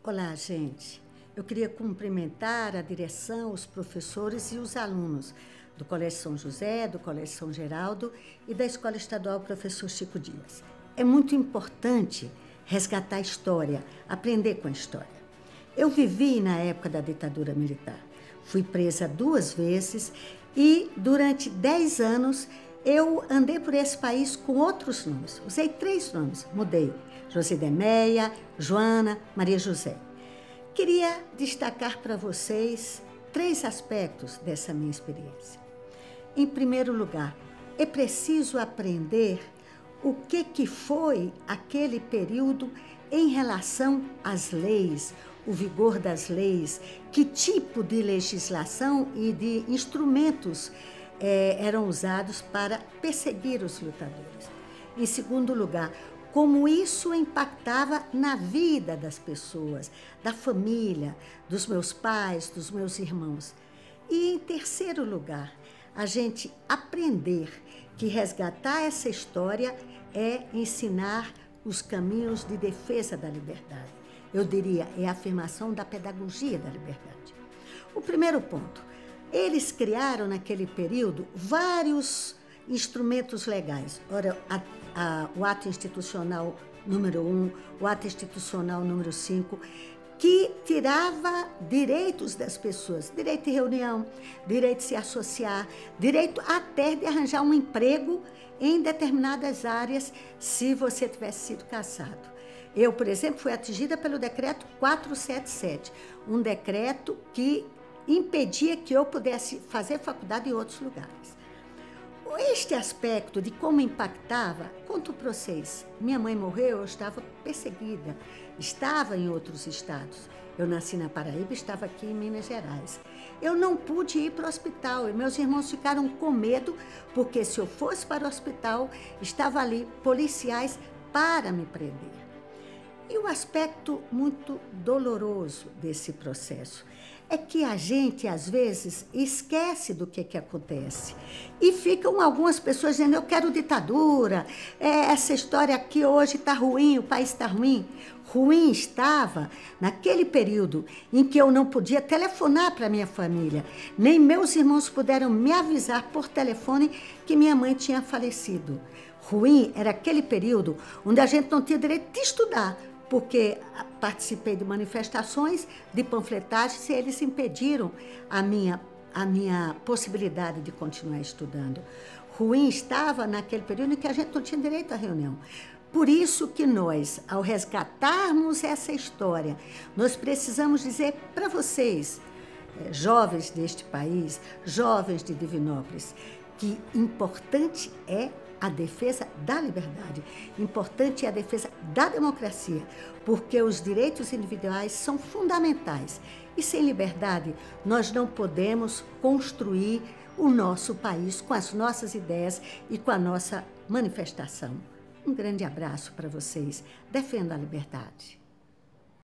Olá, gente. Eu queria cumprimentar a direção, os professores e os alunos do Colégio São José, do Colégio São Geraldo e da Escola Estadual Professor Chico Dias. É muito importante resgatar a história, aprender com a história. Eu vivi na época da ditadura militar. Fui presa 2 vezes e durante 10 anos eu andei por esse país com outros nomes. Usei 3 nomes, mudei. Josidemeia, Joana, Maria José. Queria destacar para vocês 3 aspectos dessa minha experiência. Em primeiro lugar, é preciso aprender o que foi aquele período em relação às leis, o vigor das leis, que tipo de legislação e de instrumentos eram usados para perseguir os lutadores. Em segundo lugar, como isso impactava na vida das pessoas, da família, dos meus pais, dos meus irmãos. E em terceiro lugar, a gente aprender que resgatar essa história é ensinar os caminhos de defesa da liberdade. Eu diria, é a afirmação da pedagogia da liberdade. O primeiro ponto, eles criaram naquele período vários instrumentos legais. Ora, o ato institucional número 1, o ato institucional número 5, que tirava direitos das pessoas, direito de reunião, direito de se associar, direito até de arranjar um emprego em determinadas áreas se você tivesse sido cassado. Eu, por exemplo, fui atingida pelo decreto 477, um decreto que impedia que eu pudesse fazer faculdade em outros lugares. Este aspecto de como impactava, conto para vocês. Minha mãe morreu, eu estava perseguida, estava em outros estados. Eu nasci na Paraíba, estava aqui em Minas Gerais. Eu não pude ir para o hospital e meus irmãos ficaram com medo, porque se eu fosse para o hospital, estavam ali policiais para me prender. E o aspecto muito doloroso desse processo é que a gente, às vezes, esquece do que acontece. E ficam algumas pessoas dizendo, eu quero ditadura, essa história aqui hoje está ruim, o país está ruim. Ruim estava naquele período em que eu não podia telefonar para minha família, nem meus irmãos puderam me avisar por telefone que minha mãe tinha falecido. Ruim era aquele período onde a gente não tinha direito de estudar, porque participei de manifestações, de panfletagens, e eles impediram a minha possibilidade de continuar estudando. Ruim estava naquele período em que a gente não tinha direito à reunião. Por isso que nós, ao resgatarmos essa história, nós precisamos dizer para vocês, jovens deste país, jovens de Divinópolis, que importante é a defesa da liberdade, importante é a defesa da democracia, porque os direitos individuais são fundamentais. E sem liberdade, nós não podemos construir o nosso país com as nossas ideias e com a nossa manifestação. Um grande abraço para vocês. Defenda a liberdade.